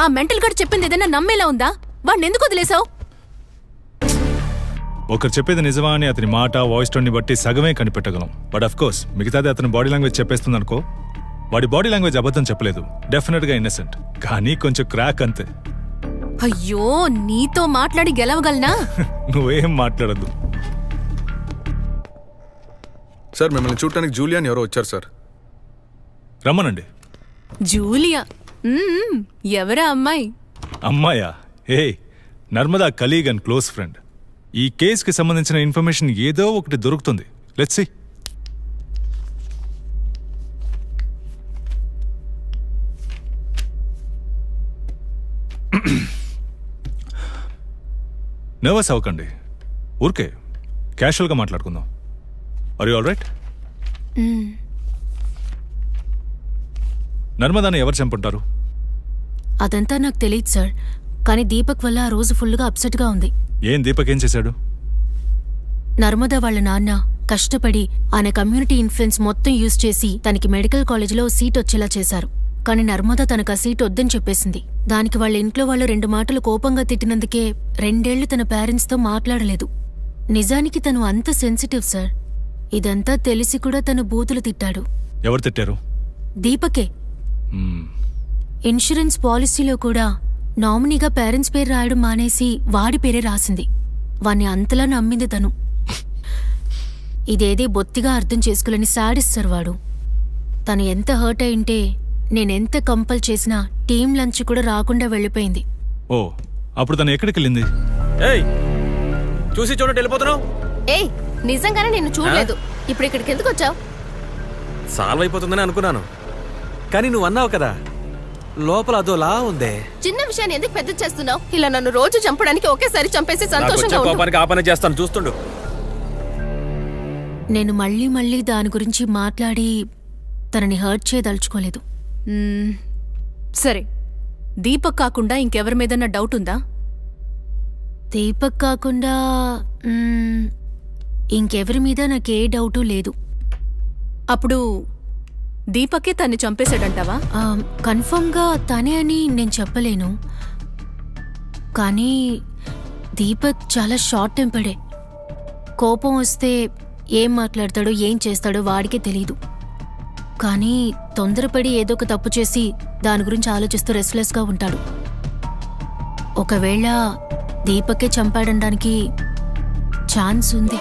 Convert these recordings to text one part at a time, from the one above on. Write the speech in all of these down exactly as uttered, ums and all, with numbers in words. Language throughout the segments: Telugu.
ఆ మెంటల్ గాడు చెప్పింది ఏదైనా నమ్మేలా ఉందా? వాడిని ఎందుకు వదిలేసావు? ఒకరు చెప్పేది నిజమా అని అతని మాట వాయిస్ టోన్ ని బట్టి సగమే కనిపెట్టగలం. బట్ ఆఫ్ కోర్స్ మిగతాది అతని బాడీ లాంగ్వేజ్ చెప్పేస్తుంది అనుకో. వాడి బాడీ లాంగ్వేజ్ అబద్ధం చెప్పలేదు, డెఫినెట్ గా ఇన్నసెంట్, కానీ కొంచెం క్రాక్ అంతే. అయ్యో, నీతో మాట్లాడి గెలవగలనా? నువ్వేం మాట్లాడద్దు సార్. మిమ్మల్ని చూడటానికి జూలియా అని ఎవరో వచ్చారు సార్. రమ్మనండి. జూలియా? ఎవరా అమ్మాయి? అమ్మాయా? ఏ Narmada colleague and close friend. ఈ కేసుకి సంబంధించిన ఇన్ఫర్మేషన్ ఏదో ఒకటి దొరుకుతుంది. Let's see. నర్వస్ అవ్వకండి, ఊరికే క్యాషువల్గా మాట్లాడుకుందాం. Are you all right? నర్మదాని ఎవరు చంపుంటారు? అదంతా నాకు తెలియదు సార్, కానీ దీపక్ వల్ల ఆ రోజు ఫుల్గా అప్సెట్గా ఉంది. ఏం దీపక్ ఏం చేశాడు? నర్మదా వాళ్ళ నాన్న కష్టపడి ఆయన కమ్యూనిటీ ఇన్ఫ్లుయెన్స్ మొత్తం యూజ్ చేసి తనకి మెడికల్ కాలేజీలో సీట్ వచ్చేలా చేశారు. కానీ నర్మదా తనకు ఆ సీట్ వద్దని చెప్పేసింది. దానికి వాళ్ళ ఇంట్లో వాళ్ళు రెండు మాటలు కోపంగా తిట్టినందుకే రెండేళ్లు తన పేరెంట్స్తో మాట్లాడలేదు. నిజానికి తను అంత సెన్సిటివ్ సార్. ఇదంతా తెలిసి కూడా తను బూతులు తిట్టాడు. ఎవరు తిట్టారు? దీపకే. ఇన్సూరెన్స్ పాలసీలో కూడా నామినీగా పేరెంట్స్ పేరు రాయడం మానేసి వాడి పేరే రాసింది. వాణ్ణి అంతలా నమ్మింది తను. ఇదేదే బొత్తిగా అర్థం చేసుకోలేని సాడిస్తారు వాడు. తను ఎంత హర్ట్ అయింటే నేనెంత కంపల్ చేసినా టీం లంచ్ కూడా రాకుండా వెళ్ళిపోయింది. ఓ, అప్పుడు తను ఎక్కడికి వెళ్ళింది? ఏయ్, చూసి చూడండి వెళ్ళిపోతున్నావు. ఏయ్, నిజంగానే నిన్ను చూడలేదు. ఇప్పుడు ఇక్కడికి ఎందుకు వచ్చావు? సాల్వ్ అయిపోతుందని అనుకున్నాను, కానీ నువ్వు అన్నావు కదా లోపల అదోలా ఉందే. చిన్న విషయాన్ని ఎందుకు పెద్ద చేస్తున్నావు? ఇలా నన్ను రోజు చంపడానికి ఒకేసారి చంపేసి సంతోషంగా కోపానికి ఆ పని చేస్తాను, చూస్తుండు. నేను మళ్ళీ మళ్ళీ దాని గురించి మాట్లాడి తనని హర్ట్ చేయదలుచుకోలేదు. సరే, దీపక్ కాకుండా ఇంకెవరి మీదన్నా డౌట్ ఉందా? దీపక్ కాకుండా ఇంకెవరి మీద నాకే డౌటు లేదు. అప్పుడు దీపకే తన్ని చంపేశాడంటావా? కన్ఫర్మ్గా తనే అని నేను చెప్పలేను, కానీ దీపక్ చాలా షార్ట్ టెంపర్డే. కోపం వస్తే ఏం మాట్లాడతాడో ఏం చేస్తాడో వాడికే తెలీదు. కానీ తొందరపడి ఏదో ఒక తప్పు చేసి దాని గురించి ఆలోచిస్తూ రెస్ట్లెస్గా ఉంటాడు. ఒకవేళ దీపకే చంపాడడానికి ఛాన్స్ ఉంది.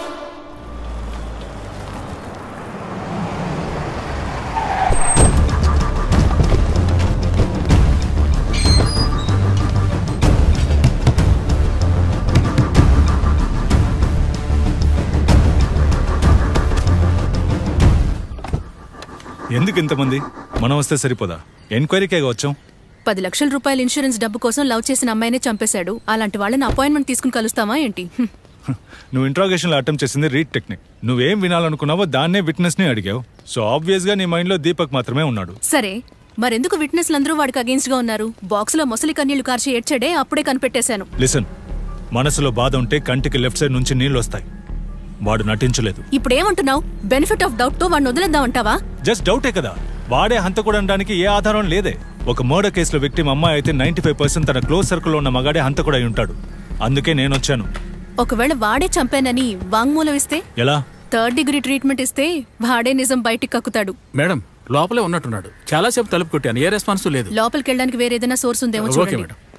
ఎందుకు ఇంతమంది? మనం వస్తే సరిపోదా? ఎంక్వైరీకే వచ్చాం. పది లక్షల రూపాయల ఇన్సూరెన్స్ డబ్బు కోసం లవ్ చేసిన అమ్మాయినే చంపేశాడు. అలాంటి వాళ్ళని అపాయింట్మెంట్ తీసుకుని కలుస్తామా ఏంటి? నువ్వు ఇంట్రాగేషన్లో అటెంప్ట్ చేసింది రీడ్ టెక్నిక్. నువ్వేం వినాలనుకున్నావో దాన్నే విట్నెస్ ని అడిగావు. సో ఆబ్వియస్ గా నీ మైండ్ లో దీపక్ మాత్రమే ఉన్నాడు. సరే, మరెందుకు విట్నెస్లందరూ వాడికి అగేన్స్ట్ గా ఉన్నారు? బాక్స్ లో మొసలి కన్నీళ్లు కార్చి ఏడ్చాడే, అప్పుడే కనిపెట్టేశాను. లిసన్, మనసులో బాధ ఉంటే కంటికి లెఫ్ట్ సైడ్ నుంచి నీళ్ళు వస్తాయి. వాడు నటించలేదు. ఇప్పుడేమంటున్నావు? బెనిఫిట్ ఆఫ్ డౌట్ తో వాడిని వదిలేద్దామంటావా? జస్ట్ డౌటే కదా, వాడే హంతకుడు అనడానికి ఏ ఆధారం లేదే. ఒక మర్డర్ కేసులో విక్టిమ్ అమ్మాయి అయితే నైన్టీ ఫైవ్ పర్సెంట్ తన క్లోజ్ సర్కిల్ లో ఉన్న మగాడే హంతకుడు అయి ఉంటాడు. అందుకే నేను వచ్చాను. ఒకవేళ వాడే చంపానని వాంగ్మూలం ఇస్తే ఎలా? థర్డ్ డిగ్రీ ట్రీట్మెంట్ ఇస్తే వాడే నిజం బయటికి కక్కుతాడు. మేడం, లోపలే ఉన్నట్టున్నాడు. చాలాసేపు తలుపు కొట్టాను, ఏ రెస్పాన్స్ లేదు. లోపలికి వెళ్ళడానికి వేరేదైనా సోర్స్ ఉందేమో చూడండి.